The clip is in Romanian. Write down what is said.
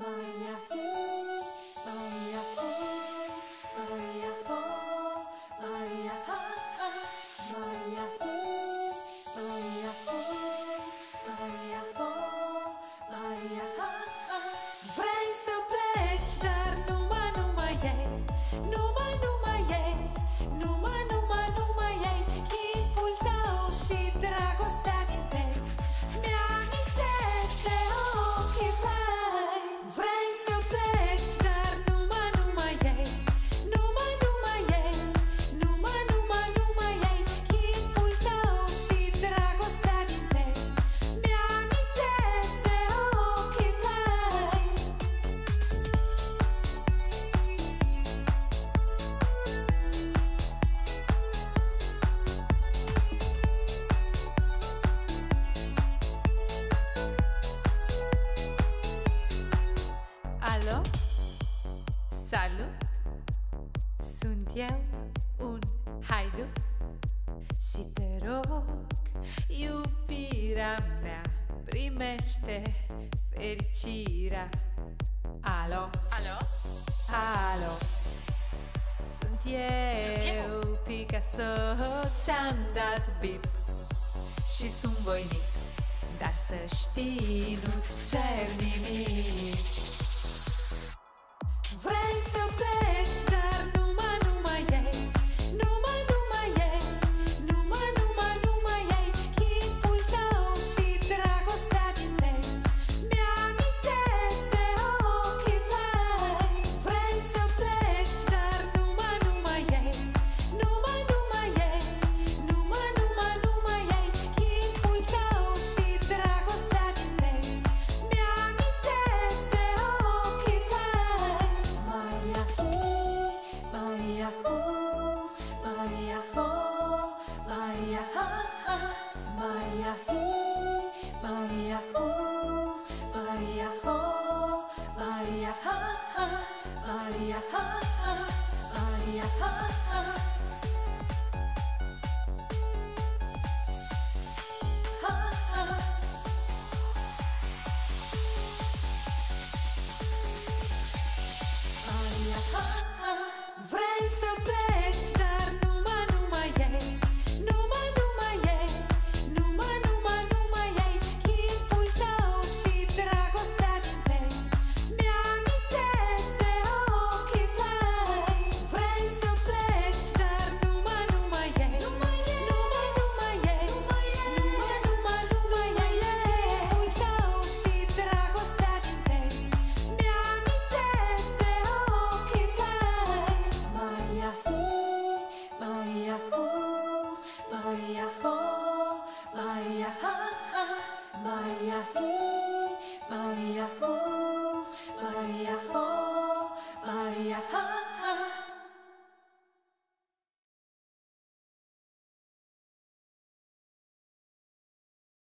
Vrei să pleci, dar numai ei, numai ei, numai ei, chipul tău și dragostea din tei mi-amintesc de ochii tăi. Vrei să pleci, dar numai ei, numai ei, numai ei, chipul tău și dragostea din tei mi-amintesc de ochii tăi. Alo? Salut! Sunt eu, un haiduc, și te rog, iubirea mea, primește fericirea. Alo? Alo? Alo? Sunt eu, Picasso, ți-am dat bip și sunt voinic, dar să știi, nu-ți cer nimic. Vrei să pleci, dar numai ei, numai ei, numai ei, chipul tău și dragostea din tei mi-amintesc de ochii tăi. Vrei să pleci, dar numai ei, numai ei, numai ei, chipul tău și dragostea din tei mi-amintesc de ochii tăi. Vrei să pleci, dar numai ei, numai ei, numai ei, chipul tău și dragostea din tei mi-amintesc de ochii tăi. Vrei să pleci, dar numai ei, numai ei, numai ei, chipul tău și dragostea din tei mi-amintesc de ochii tăi. Maya,